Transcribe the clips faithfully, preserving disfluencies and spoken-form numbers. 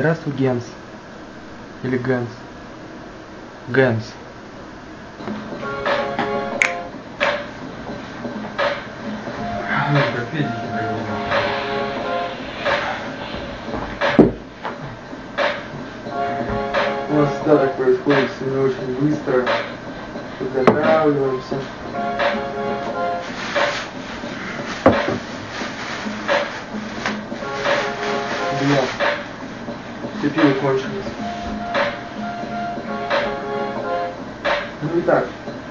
Здравствуй, Генс. Или Гэнс. Гэнс. Ну, как видите, У нас всегда так происходит, все не очень быстро. Подготавливаемся. Бля, все пиво кончилось. Ну и так,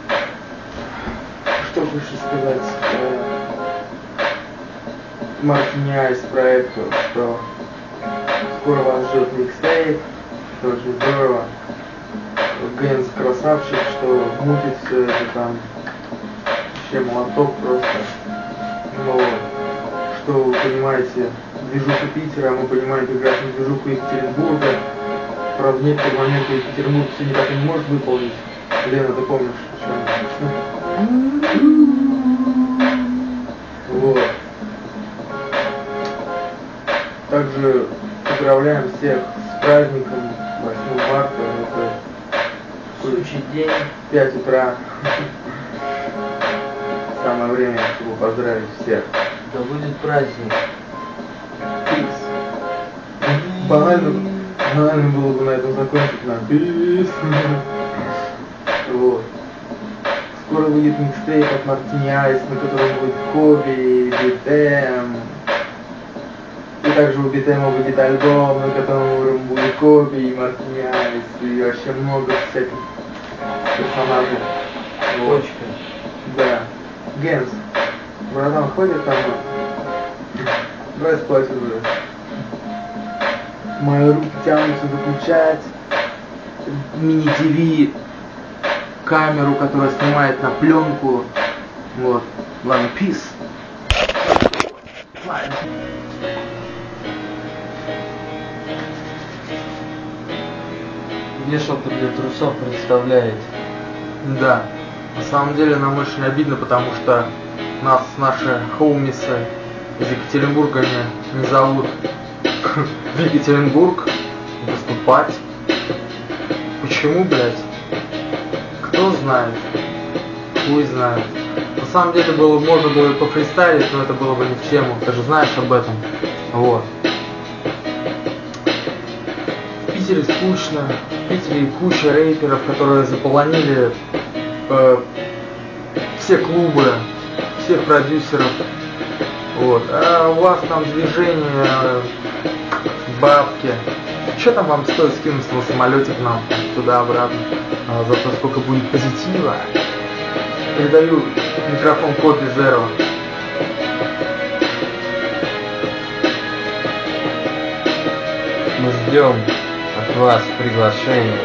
что хочешь сказать? Мартини Айс проекту, что скоро вас ждет микстейп, что очень здорово. Гэнс красавчик, что мутит все это там. Вообще молоток просто. Но что вы понимаете, движуху Питера, мы понимаем прекрасно движуху Екатеринбурга. Правда, в некоторые моменты Екатеринбург все никак не может выполнить. Лена, ты помнишь, что? Вот. Также поздравляем всех с праздником восьмого марта. Это сучий день. пять утра. Самое время, чтобы поздравить всех. Да будет праздник. Банально, банально было бы на этом закончить нам. Пис. Вот. Скоро выйдет микстейп от Мартини Айс, на котором будет Коби, Битэм. И также у Битэма выйдет альбом, на котором будет Коби и Мартини Айс. И вообще много всяких персонажей. Вот. Точка. Да. Гэнс. Братан, хватит там. Давай спать уже. Мои руки тянутся выключать мини-ТВ, камеру, которая снимает на пленку. Вот. Ладно, пис. Вешалка для трусов представляет. Да. На самом деле нам очень обидно, потому что нас наши хоумисы из Екатеринбурга не, не зовут в Екатеринбург выступать. Почему, блядь? Кто знает? Хуй знает. На самом деле было, можно было и пофристайлить, но это было бы не в тему. Ты же знаешь об этом. Вот. В Питере скучно. В Питере куча рэперов, которые заполонили э, все клубы, всех продюсеров. Вот. А у вас там движение, бабки. Что там вам стоит скинуться на самолете к нам, туда-обратно? А, зато сколько будет позитива. Передаю микрофон Коби Зеро. Мы ждем от вас приглашения.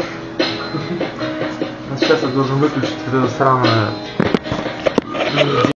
Сейчас я должен выключить вот это сраное